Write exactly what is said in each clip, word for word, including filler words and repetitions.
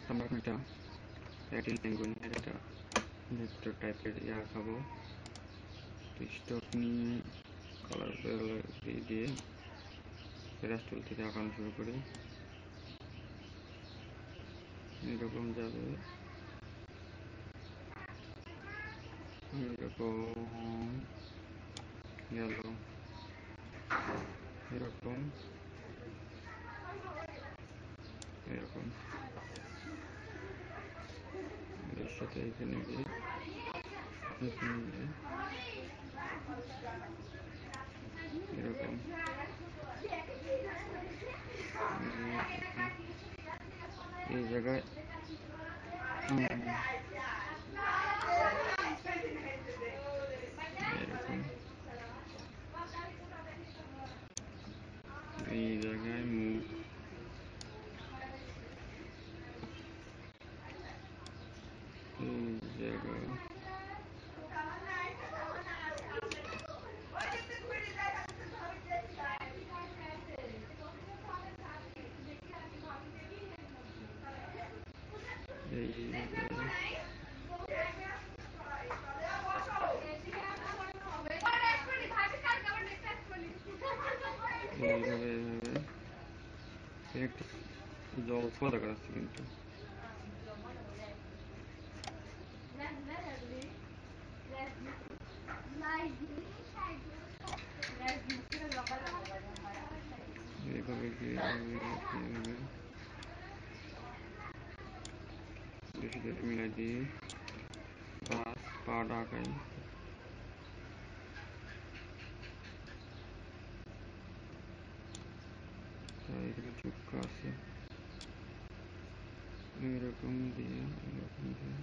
আমরা এখন একটা Adelie Penguin এর একটা ভেক্টর টাইপের ইয়া আঁকাবো। স্টক নিয়ে কালার দিয়ে দিয়ে ব্রাশ টুল থেকে আঁকানো শুরু করি। এরকম যাবে, এরকম গেল, এরকম এরকম এর সাথে এখানে গিয়ে এখানে গিয়ে এরকম এই জায়গায় এরকম এই জায়গায় মুখ, এই জায়গায় এই এইভাবে এইভাবে একটা জল ফোয়ারা আছে কিন্তু এইভাবে গিয়ে এইভাবে বেশি করে মিলাই দিয়ে বাস পা ডাকাই, এখানে চুক্কা আছে, এরকম দিয়ে এরকম দিয়ে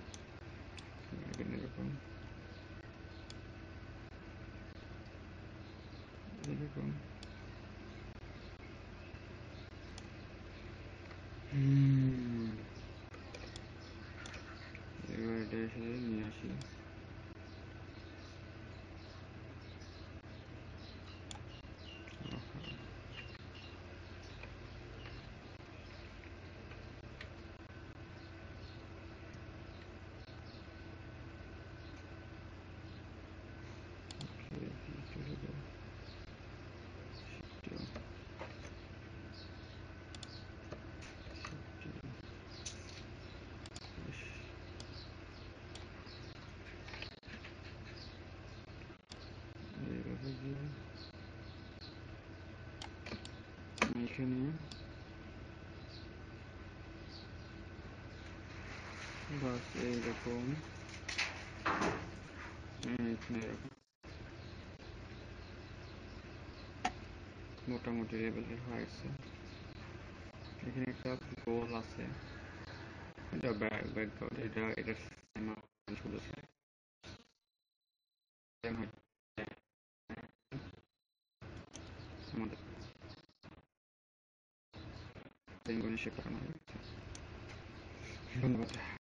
এরকম এরকম হুম এবার এটা এসে নিয়ে আসি। এখানে বাস এইরকম এখানে এরকম মোটামুটি লেভেলের হয়েছে। এখানে একটা গোল আছে, এটা ব্যাকগ্রাউন্ড, এটা এটা আমাদের পেঙ্গুইনের শেপ বানানো হয়েছে। ধন্যবাদ।